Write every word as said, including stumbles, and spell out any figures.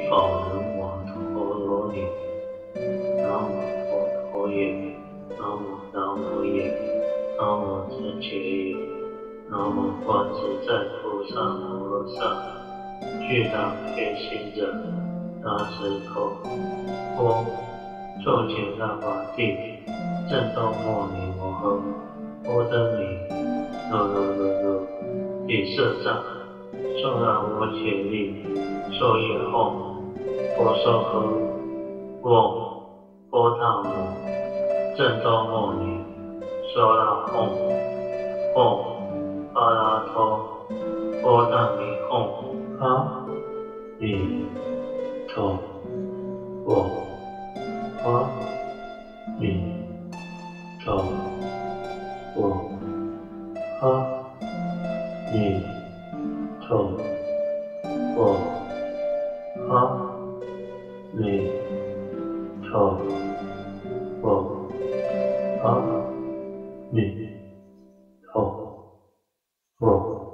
法人瓦陀罗尼，南无佛陀耶，南无南无耶，南无真觉耶，南无观自在菩萨摩诃萨，具当觉行者，大石头，波，作解大法地，正道莫尼摩诃，波登尼，罗罗罗罗，地色藏，受那我解力，受业后，波娑诃，波，波大摩，正道莫尼，娑那吽，吽，巴拉托，波大尼吽，阿弥陀佛，阿弥陀佛，阿弥陀佛，阿弥陀佛，阿弥陀佛。